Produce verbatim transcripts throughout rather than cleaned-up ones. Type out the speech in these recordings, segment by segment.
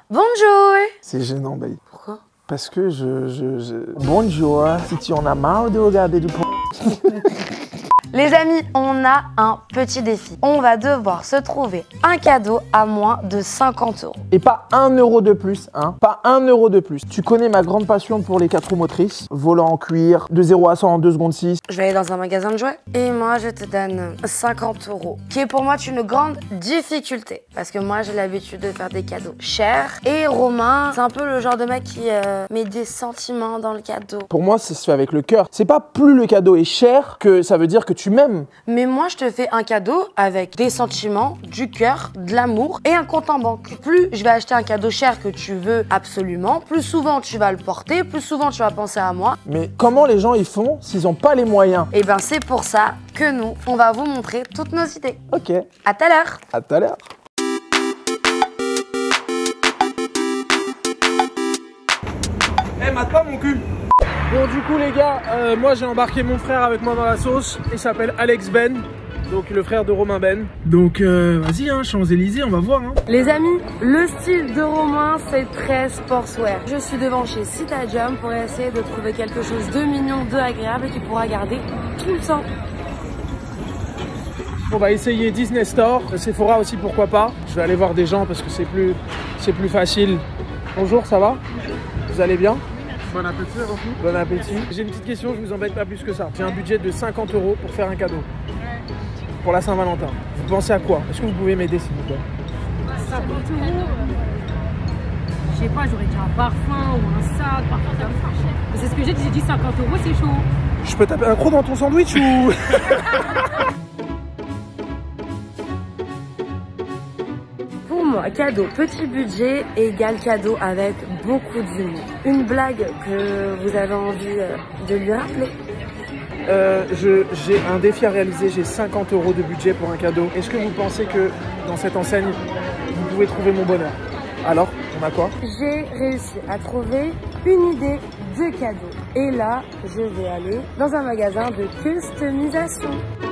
Bonjour. C'est gênant, Baï. Pourquoi? Parce que je, je, je... Bonjour, si tu en as marre de regarder du porn. Les amis, on a un petit défi. On va devoir se trouver un cadeau à moins de cinquante euros. Et pas un euro de plus, hein. Pas un euro de plus. Tu connais ma grande passion pour les quatre roues motrices. Volant en cuir, de zéro à cent en deux secondes six. Je vais aller dans un magasin de jouets et moi je te donne cinquante euros. Qui est pour moi une grande difficulté. Parce que moi j'ai l'habitude de faire des cadeaux chers. Et Romain, c'est un peu le genre de mec qui euh, met des sentiments dans le cadeau. Pour moi, ça se fait avec le cœur. C'est pas plus le cadeau est cher que ça veut dire que tu m'aimes. Mais moi, je te fais un cadeau avec des sentiments, du cœur, de l'amour et un compte en banque. Plus je vais acheter un cadeau cher que tu veux absolument, plus souvent tu vas le porter, plus souvent tu vas penser à moi. Mais comment les gens ils font s'ils n'ont pas les moyens? Et ben c'est pour ça que nous, on va vous montrer toutes nos idées. Ok. À tout à l'heure. À tout à l'heure. Eh, mate pas mon cul. Bon, du coup les gars, euh, moi j'ai embarqué mon frère avec moi dans la sauce. Il s'appelle Alex Ben, donc le frère de Romain Ben. Donc euh, vas-y, hein, Champs-Élysées, on va voir. Hein. Les amis, le style de Romain, c'est très sportswear. Je suis devant chez Citadium pour essayer de trouver quelque chose de mignon, de agréable et qui pourra garder tout le temps. On va essayer Disney Store, Sephora aussi, pourquoi pas. Je vais aller voir des gens parce que c'est plus, c'est plus facile. Bonjour, ça va? Vous allez bien? Bon appétit, Rocky. Bon appétit. J'ai une petite question, je vous embête pas plus que ça. J'ai un budget de cinquante euros pour faire un cadeau. Pour la Saint-Valentin. Vous pensez à quoi? Est-ce que vous pouvez m'aider s'il vous plaît? cinquante euros. Je sais pas, j'aurais dit un parfum ou un sac, parfum comme ça. C'est ce que j'ai dit, j'ai dit cinquante euros, c'est chaud. Je peux taper un croc dans ton sandwich ou... Pour moi, cadeau petit budget égale cadeau avec beaucoup d'humour. Une blague que vous avez envie de lui rappeler. Euh, je, j'ai un défi à réaliser, j'ai cinquante euros de budget pour un cadeau. Est-ce que vous pensez que dans cette enseigne, vous pouvez trouver mon bonheur? Alors, on a quoi? J'ai réussi à trouver une idée de cadeau. Et là, je vais aller dans un magasin de customisation.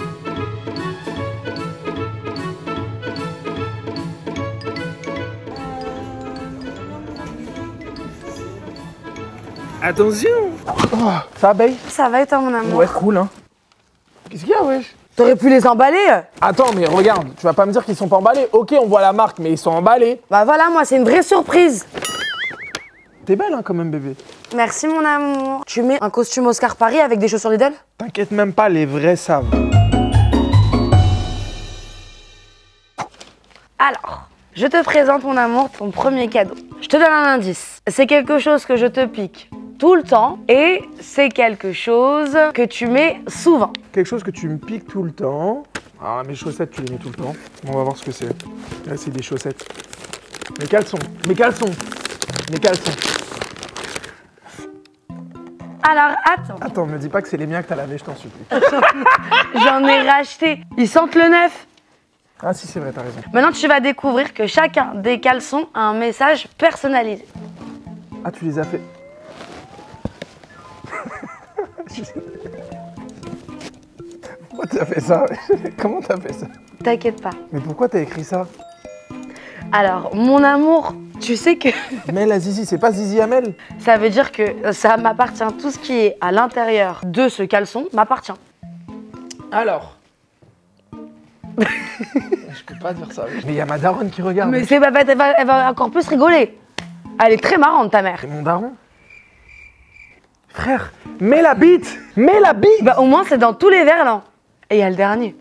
Attention! Oh, ça va, Baye? Ça va et toi, mon amour? Ouais, cool, hein. Qu'est-ce qu'il y a, wesh? T'aurais pu les emballer? Attends, mais regarde, tu vas pas me dire qu'ils sont pas emballés. Ok, on voit la marque, mais ils sont emballés. Bah voilà, moi, c'est une vraie surprise. T'es belle, hein, quand même, bébé. Merci, mon amour. Tu mets un costume Oscar Paris avec des chaussures Lidl? T'inquiète même pas, les vrais savent. Alors, je te présente, mon amour, ton premier cadeau. Je te donne un indice. C'est quelque chose que je te pique tout le temps et c'est quelque chose que tu mets souvent. Quelque chose que tu me piques tout le temps. Ah, mes chaussettes, tu les mets tout le temps. On va voir ce que c'est. Là, c'est des chaussettes. Mes caleçons. Mes caleçons. Mes caleçons. Alors, attends. Attends, me dis pas que c'est les miens que t'as lavé, je t'en supplie. J'en ai racheté. Ils sentent le neuf. Ah si, c'est vrai, t'as raison. Maintenant, tu vas découvrir que chacun des caleçons a un message personnalisé. Ah, tu les as fait. Pourquoi t'as fait ça? Comment t'as fait ça? T'inquiète pas. Mais pourquoi t'as écrit ça? Alors, mon amour, tu sais que Mel à Zizi, c'est pas Zizi Amel? ça veut dire que ça m'appartient. Tout ce qui est à l'intérieur de ce caleçon m'appartient. Alors. Je peux pas dire ça. Mais il y a ma daronne qui regarde. Mais c'est, bah, bah, elle, va, elle va encore plus rigoler. Elle est très marrante, ta mère. C'est mon daron? Frère, mets la bite! Mets la bite! Bah, au moins, c'est dans tous les verlans. Et il y a le dernier.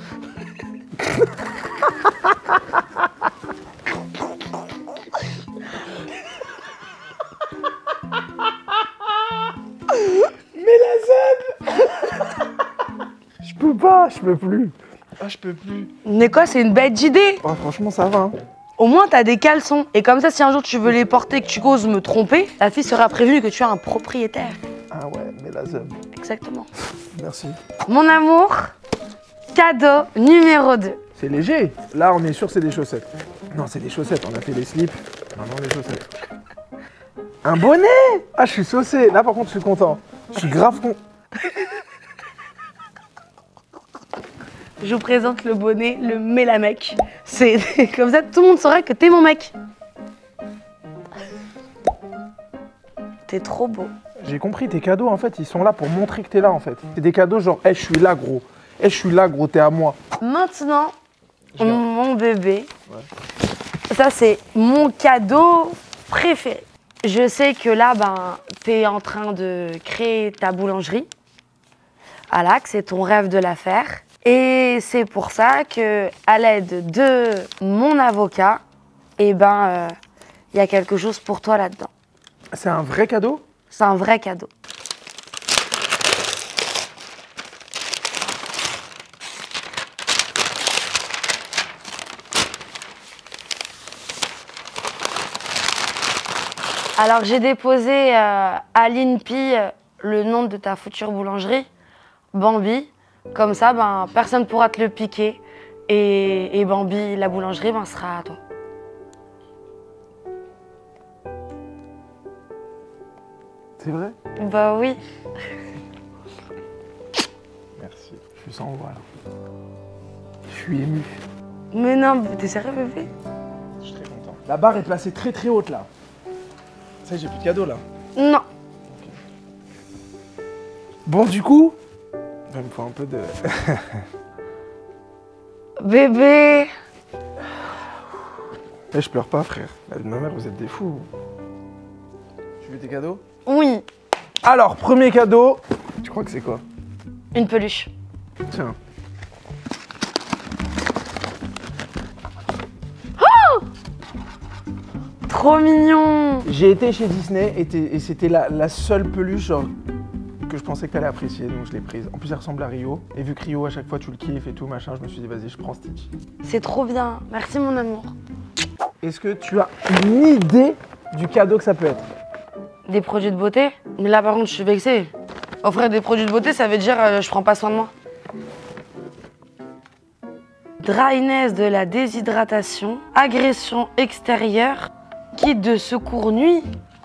Mais la Z! Je peux pas, je peux plus. Ah, je peux plus. Mais quoi, c'est une bête d'idée. Oh, franchement, ça va. Hein. Au moins, t'as des caleçons. Et comme ça, si un jour tu veux les porter et que tu oses me tromper, la fille sera prévenue que tu as un propriétaire. Ah ouais, mais la Z. Exactement. Merci. Mon amour, cadeau numéro deux. C'est léger. Là, on est sûr c'est des chaussettes. Non, c'est des chaussettes. On a fait les slips. Non, non, les chaussettes. Un bonnet! Ah, je suis saucé. Là, par contre, je suis content. Je suis grave con. Je vous présente le bonnet, le Mélamec. C'est comme ça, tout le monde saura que t'es mon mec. T'es trop beau. J'ai compris, tes cadeaux, en fait, ils sont là pour montrer que t'es là, en fait. C'est des cadeaux genre, hé, hey, je suis là, gros. Hé, hey, je suis là, gros, t'es à moi. Maintenant, mon bébé, ouais. Ça, c'est mon cadeau préféré. Je sais que là, ben, t'es en train de créer ta boulangerie. Voilà, que c'est ton rêve de la faire. Et c'est pour ça que, à l'aide de mon avocat, eh ben, il euh, y a quelque chose pour toi là-dedans. C'est un vrai cadeau? C'est un vrai cadeau. Alors j'ai déposé euh, à l'I N P I euh, le nom de ta future boulangerie, Bambi. Comme ça, ben, personne ne pourra te le piquer. Et, et Bambi, la boulangerie, ben, sera à toi. C'est vrai? Bah oui. Merci. Je suis sans voix là. Je suis ému. Mais non, t'es sérieux, bébé? Je suis très content. La barre est placée très très haute là. Ça, j'ai plus de cadeau là. Non. Okay. Bon, du coup, il me faut un peu de. Bébé. Eh, je pleure pas, frère. La vie de ma mère, vous êtes des fous. Tu veux tes cadeaux? Oui. Alors, premier cadeau. Tu crois que c'est quoi? Une peluche. Tiens. Oh! Trop mignon. J'ai été chez Disney et, et c'était la, la seule peluche genre, que je pensais que t'allais apprécier, donc je l'ai prise. En plus, elle ressemble à Rio. Et vu que Rio, à chaque fois, tu le kiffes et tout, machin, je me suis dit, vas-y, je prends Stitch. C'est trop bien. Merci, mon amour. Est-ce que tu as une idée du cadeau que ça peut être? Des produits de beauté? Mais là, par contre, je suis vexée. Offrir des produits de beauté, ça veut dire euh, je prends pas soin de moi. Dryness de la déshydratation, agression extérieure, kit de secours nuit.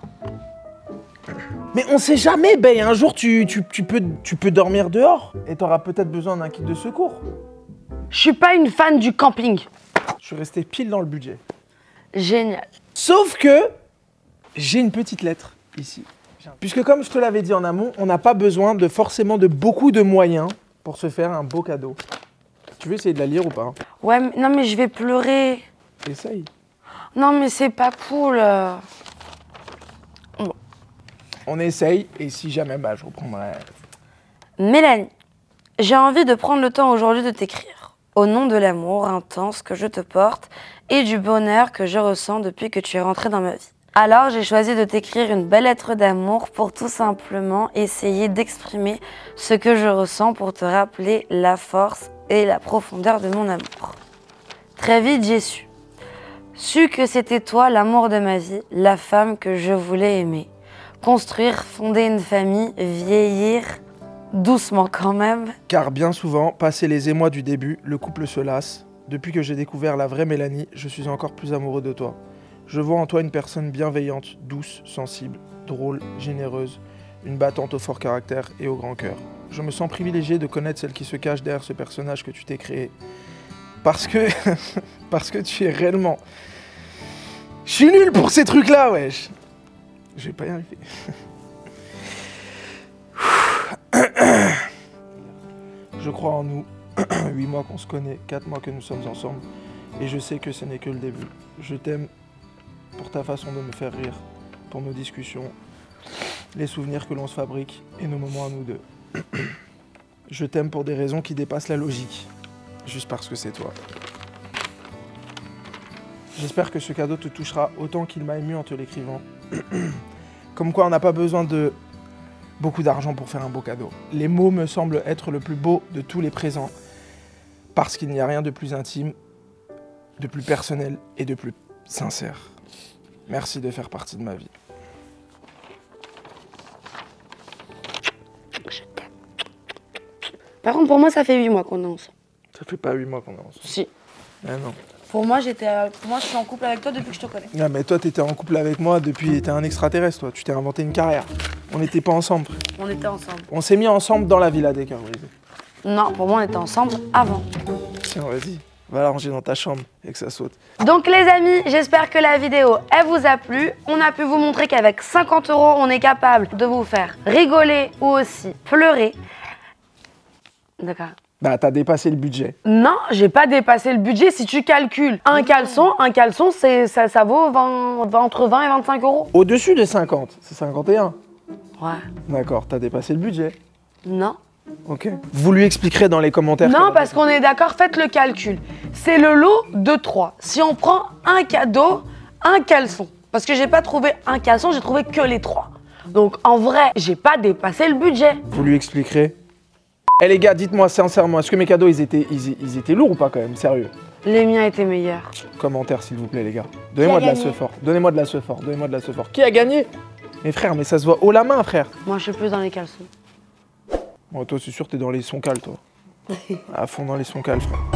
Mais on sait jamais, ben un jour tu, tu, tu, peux, tu peux dormir dehors et t'auras peut-être besoin d'un kit de secours. Je suis pas une fan du camping. Je suis resté pile dans le budget. Génial. Sauf que j'ai une petite lettre ici. Puisque comme je te l'avais dit en amont, on n'a pas besoin de forcément de beaucoup de moyens pour se faire un beau cadeau. Tu veux essayer de la lire ou pas? Ouais, mais, non mais je vais pleurer. Essaye. Non mais c'est pas cool. Bon. On essaye et si jamais, bah je reprendrai. Mélanie, j'ai envie de prendre le temps aujourd'hui de t'écrire. Au nom de l'amour intense que je te porte et du bonheur que je ressens depuis que tu es rentrée dans ma vie. Alors j'ai choisi de t'écrire une belle lettre d'amour pour tout simplement essayer d'exprimer ce que je ressens pour te rappeler la force et la profondeur de mon amour. Très vite j'ai su. Su que c'était toi l'amour de ma vie, la femme que je voulais aimer. Construire, fonder une famille, vieillir, doucement quand même. Car bien souvent, passé les émois du début, le couple se lasse. Depuis que j'ai découvert la vraie Mélanie, je suis encore plus amoureux de toi. Je vois en toi une personne bienveillante, douce, sensible, drôle, généreuse, une battante au fort caractère et au grand cœur. Je me sens privilégié de connaître celle qui se cache derrière ce personnage que tu t'es créé. Parce que... parce que tu es réellement... Je suis nul pour ces trucs-là, wesh. Je vais pas y arriver. Je crois en nous. Huit mois qu'on se connaît, quatre mois que nous sommes ensemble. Et je sais que ce n'est que le début. Je t'aime pour ta façon de me faire rire, pour nos discussions, les souvenirs que l'on se fabrique et nos moments à nous deux. Je t'aime pour des raisons qui dépassent la logique, juste parce que c'est toi. J'espère que ce cadeau te touchera autant qu'il m'a ému en te l'écrivant. Comme quoi on n'a pas besoin de beaucoup d'argent pour faire un beau cadeau. Les mots me semblent être le plus beau de tous les présents, parce qu'il n'y a rien de plus intime, de plus personnel et de plus sincère. Merci de faire partie de ma vie. Je t'aime. Par contre, pour moi, ça fait huit mois qu'on est ensemble. Ça fait pas huit mois qu'on est ensemble. Si. Ah non. Pour moi, j'étais, pour moi, je suis en couple avec toi depuis que je te connais. Non, mais toi, t'étais en couple avec moi depuis... T'es un extraterrestre, toi. Tu t'es inventé une carrière. On n'était pas ensemble. On était ensemble. On s'est mis ensemble dans la villa des cœurs brisés. Non, pour moi, on était ensemble avant. Tiens, vas-y. Va la ranger dans ta chambre et que ça saute. Donc les amis, j'espère que la vidéo, elle vous a plu. On a pu vous montrer qu'avec cinquante euros, on est capable de vous faire rigoler ou aussi pleurer. D'accord. Bah, t'as dépassé le budget. Non, j'ai pas dépassé le budget. Si tu calcules un caleçon, un caleçon, c'est ça, ça vaut vingt, vingt, entre vingt et vingt-cinq euros. Au-dessus de cinquante, c'est cinquante et un. Ouais. D'accord, t'as dépassé le budget. Non. Ok. Vous lui expliquerez dans les commentaires. Non, parce qu'on est d'accord, faites le calcul. C'est le lot de trois. Si on prend un cadeau, un caleçon. Parce que j'ai pas trouvé un caleçon, j'ai trouvé que les trois. Donc en vrai, j'ai pas dépassé le budget. Vous lui expliquerez. Eh les gars, dites-moi sincèrement, est-ce que mes cadeaux, ils étaient, ils, ils étaient lourds ou pas quand même, sérieux? Les miens étaient meilleurs. Commentaire s'il vous plaît les gars. Donnez-moi de la ce fort. Donnez-moi de la ce fort. Donnez-moi de la ce fort. Qui a gagné? Mes frères, mais ça se voit haut la main, frère. Moi, je suis plus dans les caleçons. Bon, toi, c'est sûr, t'es dans les sons cales, toi. À fond dans les sons cales, frère.